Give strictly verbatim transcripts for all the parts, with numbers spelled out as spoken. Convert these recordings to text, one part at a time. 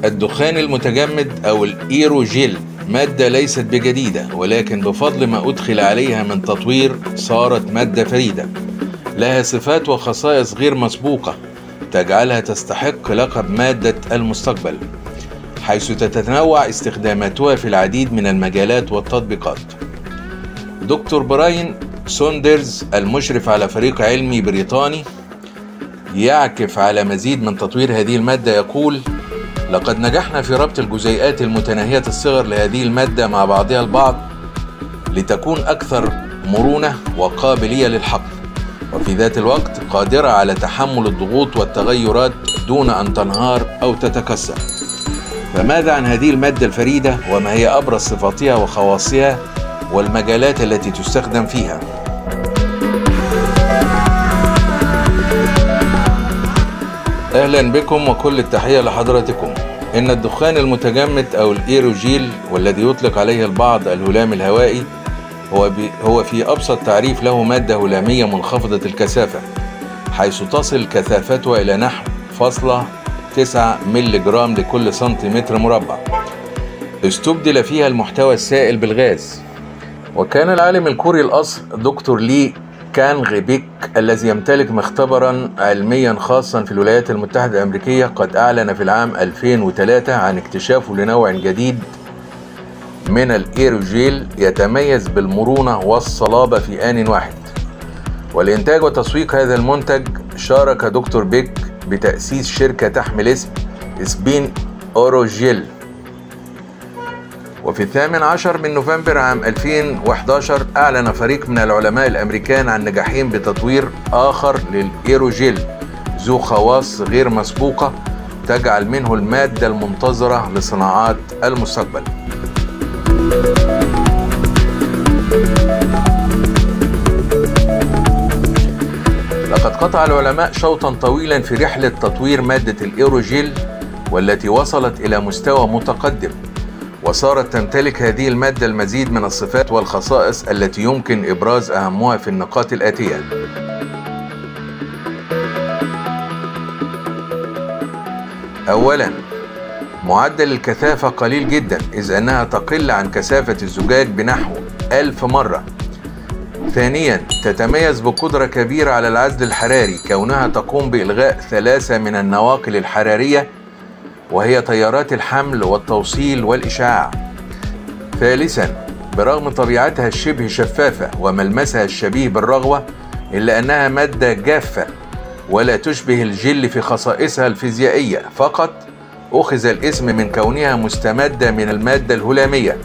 الدخان المتجمد أو الإيروجيل مادة ليست بجديدة، ولكن بفضل ما أدخل عليها من تطوير صارت مادة فريدة لها صفات وخصائص غير مسبوقة تجعلها تستحق لقب مادة المستقبل، حيث تتنوع استخداماتها في العديد من المجالات والتطبيقات. دكتور براين سوندرز المشرف على فريق علمي بريطاني يعكف على مزيد من تطوير هذه المادة يقول: لقد نجحنا في ربط الجزيئات المتناهية الصغر لهذه المادة مع بعضها البعض لتكون أكثر مرونة وقابلية للحقن، وفي ذات الوقت قادرة على تحمل الضغوط والتغيرات دون أن تنهار أو تتكسر. فماذا عن هذه المادة الفريدة، وما هي أبرز صفاتها وخواصها والمجالات التي تستخدم فيها؟ أهلا بكم وكل التحية لحضراتكم. إن الدخان المتجمد أو الإيروجيل، والذي يطلق عليه البعض الهلام الهوائي، هو, هو في أبسط تعريف له مادة هلامية منخفضة الكثافة، حيث تصل كثافتها إلى نحو فاصلة تسعة ملي جرام لكل سنتيمتر مربع، استبدل فيها المحتوى السائل بالغاز. وكان العالم الكوري الأصل دكتور لي كانغ بيك الذي يمتلك مختبرا علميا خاصا في الولايات المتحدة الأمريكية قد أعلن في العام ألفين وثلاثة عن اكتشافه لنوع جديد من الإيروجيل يتميز بالمرونة والصلابة في آن واحد. والإنتاج وتسويق هذا المنتج شارك دكتور بيك بتأسيس شركة تحمل اسم سبين أوروجيل. وفي الثامن عشر من نوفمبر عام ألفين وأحد عشر أعلن فريق من العلماء الأمريكان عن نجاحهم بتطوير آخر للإيروجيل ذو خواص غير مسبوقة تجعل منه المادة المنتظرة لصناعات المستقبل. لقد قطع العلماء شوطا طويلا في رحلة تطوير مادة الإيروجيل، والتي وصلت إلى مستوى متقدم، وصارت تمتلك هذه المادة المزيد من الصفات والخصائص التي يمكن إبراز أهمها في النقاط الآتية. أولا، معدل الكثافة قليل جدا، إذ أنها تقل عن كثافة الزجاج بنحو ألف مرة. ثانيا، تتميز بقدرة كبيرة على العزل الحراري، كونها تقوم بإلغاء ثلاثة من النواقل الحرارية، وهي تيارات الحمل والتوصيل والإشعاع. ثالثا، برغم طبيعتها الشبه شفافة وملمسها الشبيه بالرغوة، إلا أنها مادة جافة ولا تشبه الجل في خصائصها الفيزيائية، فقط أخذ الاسم من كونها مستمدة من المادة الهلامية.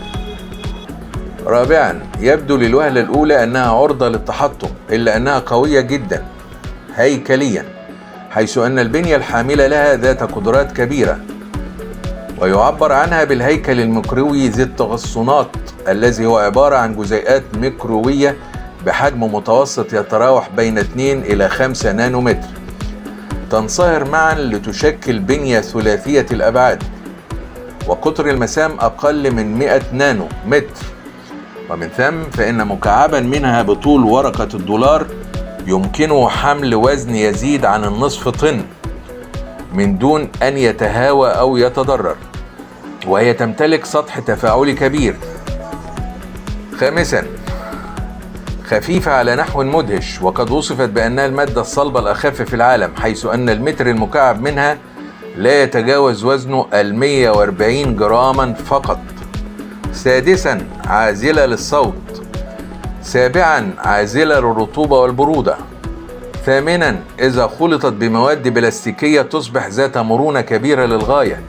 رابعا، يبدو للوهلة الأولى أنها عرضة للتحطم، إلا أنها قوية جدا هيكليا، حيث أن البنية الحاملة لها ذات قدرات كبيرة، ويعبر عنها بالهيكل الميكروي ذي التغصنات، الذي هو عبارة عن جزيئات ميكروية بحجم متوسط يتراوح بين اثنين إلى خمسة نانومتر، تنصهر معا لتشكل بنية ثلاثية الأبعاد، وقطر المسام أقل من مئة نانو متر. ومن ثم فإن مكعبا منها بطول ورقة الدولار يمكنه حمل وزن يزيد عن النصف طن من دون أن يتهاوى أو يتضرر، وهي تمتلك سطح تفاعلي كبير. خامسا، خفيفة على نحو مدهش، وقد وصفت بأنها المادة الصلبة الأخف في العالم، حيث أن المتر المكعب منها لا يتجاوز وزنه المية وأربعين جراما فقط. سادسا، عازلة للصوت. سابعا، عازلة للرطوبة والبرودة. ثامنا، إذا خلطت بمواد بلاستيكية تصبح ذات مرونة كبيرة للغاية،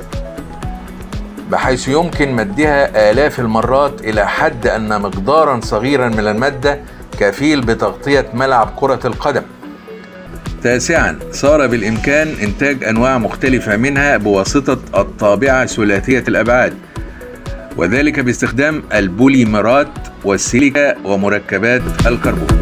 بحيث يمكن مدها آلاف المرات، إلى حد أن مقدارا صغيرا من المادة كفيل بتغطية ملعب كرة القدم. تاسعا، صار بالإمكان إنتاج أنواع مختلفة منها بواسطة الطابعة ثلاثية الأبعاد، وذلك باستخدام البوليمرات والسيليكا ومركبات الكربون.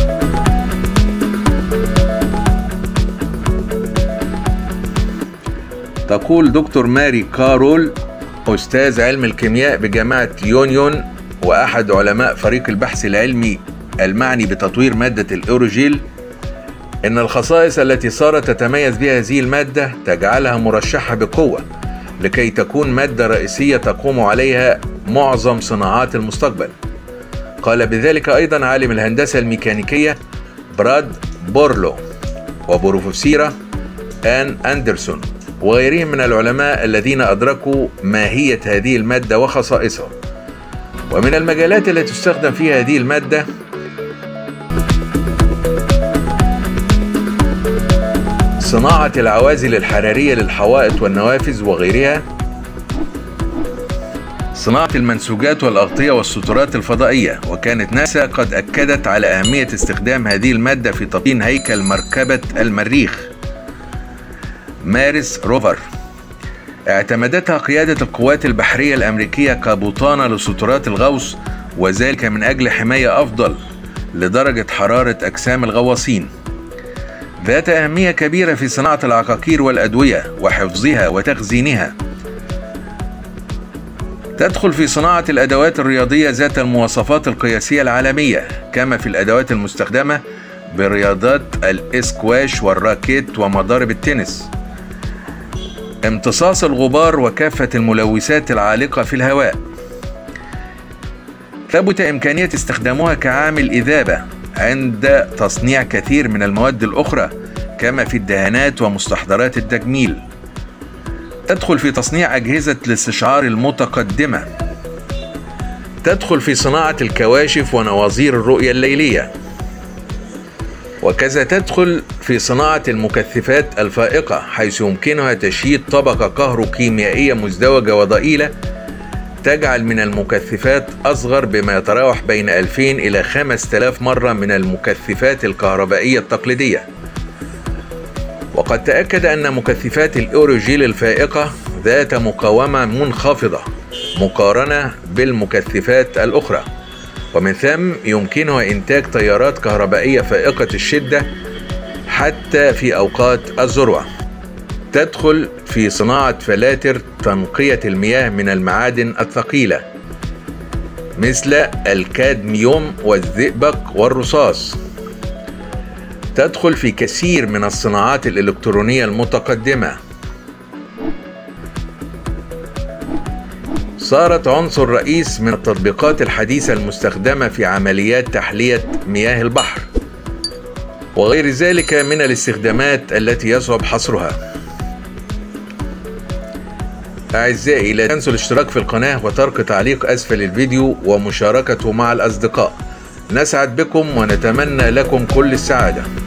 تقول دكتور ماري كارول، أستاذ علم الكيمياء بجامعة يونيون وأحد علماء فريق البحث العلمي المعني بتطوير مادة الإيروجيل، إن الخصائص التي صارت تتميز بها هذه المادة تجعلها مرشحة بقوة لكي تكون مادة رئيسية تقوم عليها معظم صناعات المستقبل. قال بذلك أيضا عالم الهندسة الميكانيكية براد بورلو وبروفيسورة آن أندرسون وغيرهم من العلماء الذين أدركوا ماهية هذه المادة وخصائصها. ومن المجالات التي تستخدم فيها هذه المادة صناعة العوازل الحرارية للحوائط والنوافذ وغيرها، صناعة المنسوجات والأغطية والسترات الفضائية. وكانت ناسا قد أكدت على أهمية استخدام هذه المادة في تبطين هيكل مركبة المريخ مارس روفر. اعتمدتها قيادة القوات البحرية الأمريكية كبطانة لسترات الغوص، وذلك من أجل حماية أفضل لدرجة حرارة أجسام الغواصين، ذات أهمية كبيرة في صناعة العقاقير والأدوية وحفظها وتخزينها. تدخل في صناعة الأدوات الرياضية ذات المواصفات القياسية العالمية، كما في الأدوات المستخدمة برياضات الإسكواش والراكيت ومضارب التنس. امتصاص الغبار وكافة الملوثات العالقة في الهواء. ثبت إمكانية استخدامها كعامل إذابة عند تصنيع كثير من المواد الأخرى، كما في الدهانات ومستحضرات التجميل. تدخل في تصنيع أجهزة الاستشعار المتقدمة. تدخل في صناعة الكواشف ونواظير الرؤية الليلية. وكذا تدخل في صناعة المكثفات الفائقة، حيث يمكنها تشييد طبقة كهروكيميائية مزدوجة وضئيلة تجعل من المكثفات أصغر بما يتراوح بين ألفين إلى خمسة آلاف مرة من المكثفات الكهربائية التقليدية. وقد تأكد أن مكثفات الأيروجيل الفائقة ذات مقاومة منخفضة مقارنة بالمكثفات الأخرى، ومن ثم يمكنها إنتاج تيارات كهربائية فائقة الشدة حتى في أوقات الذروة. تدخل في صناعة فلاتر تنقية المياه من المعادن الثقيلة مثل الكادميوم والزئبق والرصاص. تدخل في كثير من الصناعات الإلكترونية المتقدمة. صارت عنصر رئيس من التطبيقات الحديثة المستخدمة في عمليات تحلية مياه البحر وغير ذلك من الاستخدامات التي يصعب حصرها. أعزائي، لا تنسوا الاشتراك في القناة وترك تعليق أسفل الفيديو ومشاركته مع الأصدقاء. نسعد بكم ونتمنى لكم كل السعادة.